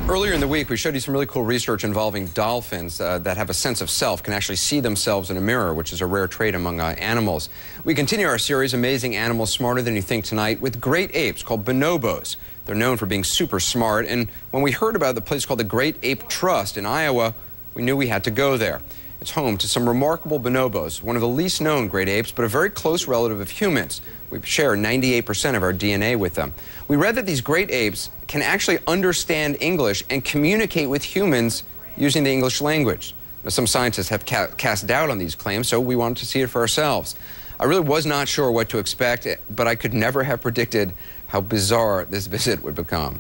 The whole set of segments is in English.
Earlier in the week, we showed you some really cool research involving dolphins that have a sense of self, can actually see themselves in a mirror, which is a rare trait among animals. We continue our series, Amazing Animals Smarter Than You Think, tonight with great apes called bonobos. They're known for being super smart, and when we heard about the place called the Great Ape Trust in Iowa, we knew we had to go there. It's home to some remarkable bonobos, one of the least known great apes, but a very close relative of humans. We share 98% of our DNA with them. We read that these great apes can actually understand English and communicate with humans using the English language. Now, some scientists have cast doubt on these claims, so we wanted to see it for ourselves. I really was not sure what to expect, but I could never have predicted how bizarre this visit would become.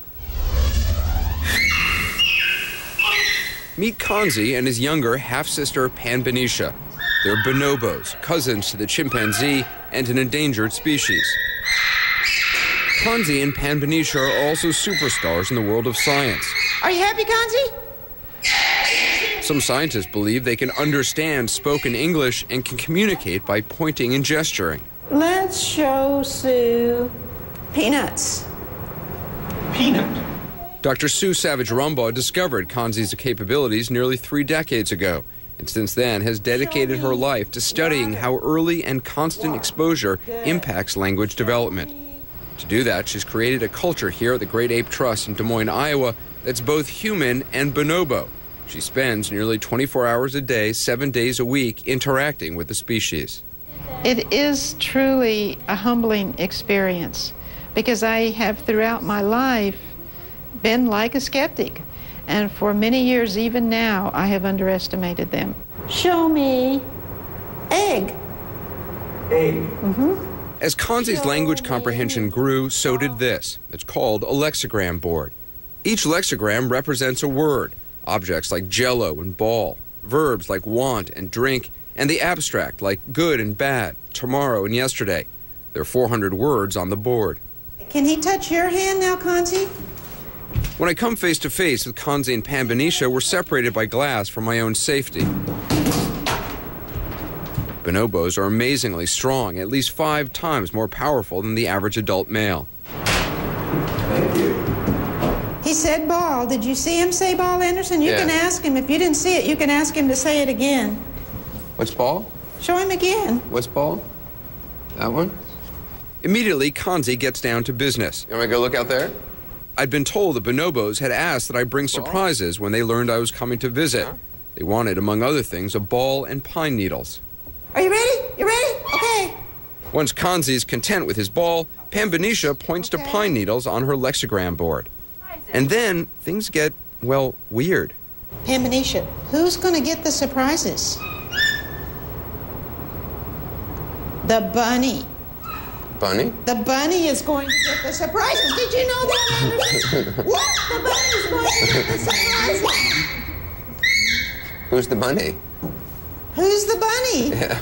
Meet Kanzi and his younger half-sister Panbenicia. They're bonobos, cousins to the chimpanzee and an endangered species. Kanzi and Panbenicia are also superstars in the world of science. Are you happy, Kanzi? Some scientists believe they can understand spoken English and can communicate by pointing and gesturing. Let's show Sue peanuts. Peanut? Dr. Sue Savage-Rumbaugh discovered Kanzi's capabilities nearly 3 decades ago, and since then has dedicated her life to studying how early and constant exposure impacts language development. To do that, she's created a culture here at the Great Ape Trust in Des Moines, Iowa, that's both human and bonobo. She spends nearly 24 hours a day, 7 days a week, interacting with the species. It is truly a humbling experience because I have throughout my life been like a skeptic, and for many years, even now, I have underestimated them. Show me egg. Egg. Mm-hmm. As Kanzi's language comprehension grew, so did this. It's called a lexigram board. Each lexigram represents a word, objects like jello and ball, verbs like want and drink, and the abstract like good and bad, tomorrow and yesterday. There are 400 words on the board. Can he touch your hand now, Kanzi? When I come face to face with Kanzi and Panbenicia, we're separated by glass for my own safety. Bonobos are amazingly strong, at least 5 times more powerful than the average adult male. Thank you. He said ball. Did you see him say ball, Anderson? You can ask him. If you didn't see it, you can ask him to say it again. What's ball? Show him again. What's ball? That one? Immediately, Kanzi gets down to business. You want me to go look out there? I'd been told the bonobos had asked that I bring surprises when they learned I was coming to visit. They wanted, among other things, a ball and pine needles. Are you ready? You ready? Okay. Once Kanzi's content with his ball, Panbenicia points to pine needles on her lexigram board. And then things get, well, weird. Panbenicia, who's going to get the surprises? The bunny. Bunny? The bunny is going to get the surprises. Did you know that, Anderson? What? The bunny's going to get the surprises. Who's the bunny? Who's the bunny? Yeah.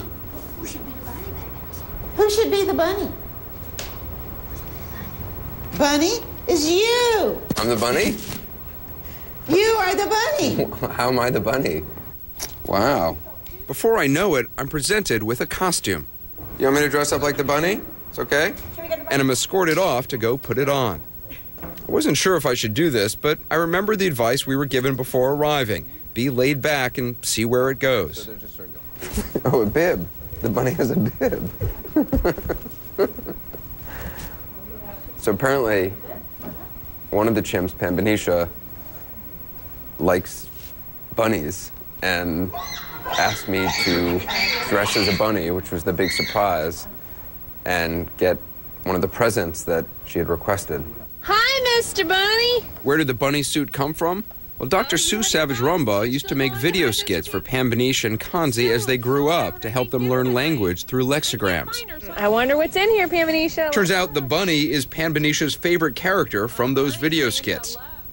Who should be the bunny? Bunny is you. I'm the bunny? You are the bunny. How am I the bunny? Wow. Before I know it, I'm presented with a costume. You want me to dress up like the bunny? It's okay? And I'm escorted off to go put it on. I wasn't sure if I should do this, but I remember the advice we were given before arriving. Be laid back and see where it goes. Oh, a bib. The bunny has a bib. So apparently, one of the chimps, Panbenicia, likes bunnies and asked me to dress as a bunny, which was the big surprise, and get one of the presents that she had requested. Hi, Mr. Bunny. Where did the bunny suit come from? Well, Dr. Sue Savage-Rumbaugh used to make video skits for Panbenicia and Kanzi as they grew up to help them learn language through lexicograms. I wonder what's in here, Panbenicia. Turns out the bunny is Panbenicia's favorite character from those video skits.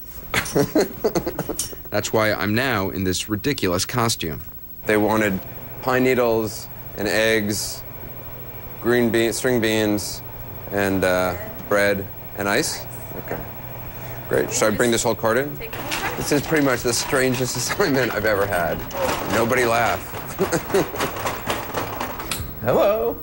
That's why I'm now in this ridiculous costume. They wanted pine needles and eggs, green beans, string beans, and bread and ice. Okay. Great. Should I bring this whole cart in? This is pretty much the strangest assignment I've ever had. Nobody laugh. Hello.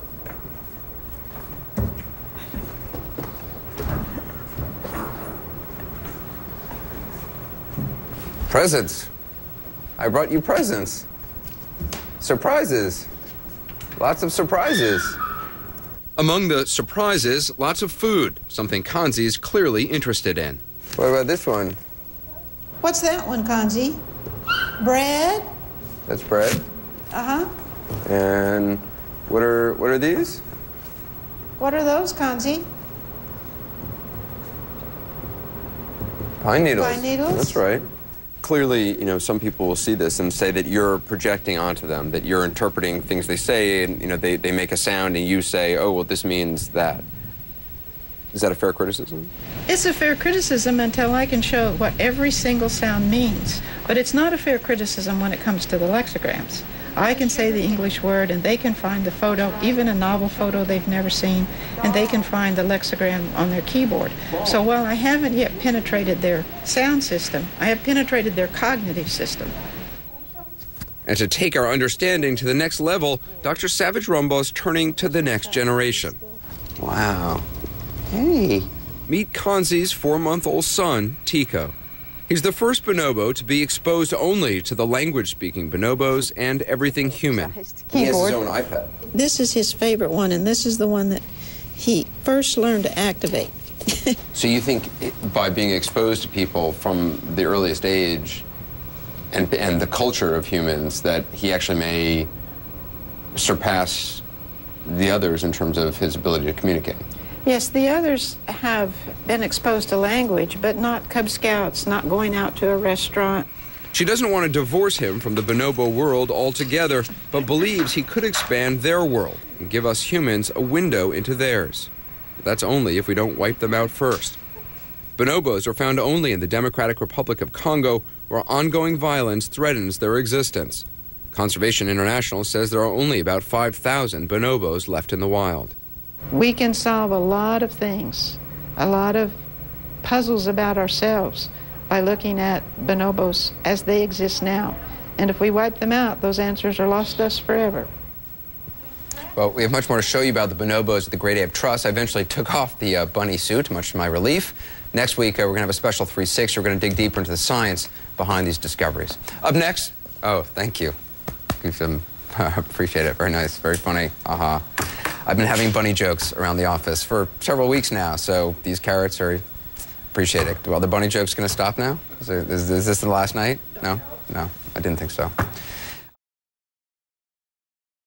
Presents. I brought you presents. Surprises. Lots of surprises. Among the surprises, lots of food, something Kanzi's clearly interested in. What about this one? What's that one, Kanzi? Bread? That's bread. Uh-huh. And what are these? What are those, Kanzi? Pine needles. Pine needles? That's right. Clearly, you know, some people will see this and say that you're projecting onto them, that you're interpreting things they say, and, you know, they make a sound and you say, oh, well, this means that. Is that a fair criticism? It's a fair criticism until I can show what every single sound means. But it's not a fair criticism when it comes to the lexicograms. I can say the English word and they can find the photo, even a novel photo they've never seen, and they can find the lexigram on their keyboard. So while I haven't yet penetrated their sound system, I have penetrated their cognitive system. And to take our understanding to the next level, Dr. Savage Rumbaugh's turning to the next generation. Wow. Hey. Meet Kanzi's 4-month-old son, Tico. He's the first bonobo to be exposed only to the language-speaking bonobos and everything human. He has his own iPad. This is his favorite one, and this is the one that he first learned to activate. So you think by being exposed to people from the earliest age and the culture of humans that he actually may surpass the others in terms of his ability to communicate? Yes, the others have been exposed to language, but not Cub Scouts, not going out to a restaurant. She doesn't want to divorce him from the bonobo world altogether, but believes he could expand their world and give us humans a window into theirs. But that's only if we don't wipe them out first. Bonobos are found only in the Democratic Republic of Congo, where ongoing violence threatens their existence. Conservation International says there are only about 5,000 bonobos left in the wild. We can solve a lot of things, a lot of puzzles about ourselves by looking at bonobos as they exist now. And if we wipe them out, those answers are lost to us forever. Well, we have much more to show you about the bonobos at the Great Ape Trust. I eventually took off the bunny suit, much to my relief. Next week, we're going to have a special 360. We're going to dig deeper into the science behind these discoveries. Up next, oh, thank you. Appreciate it. Very nice. Very funny. I've been having bunny jokes around the office for several weeks now, so these carrots are appreciated. Are the bunny jokes going to stop now? Is this the last night? No? No, I didn't think so.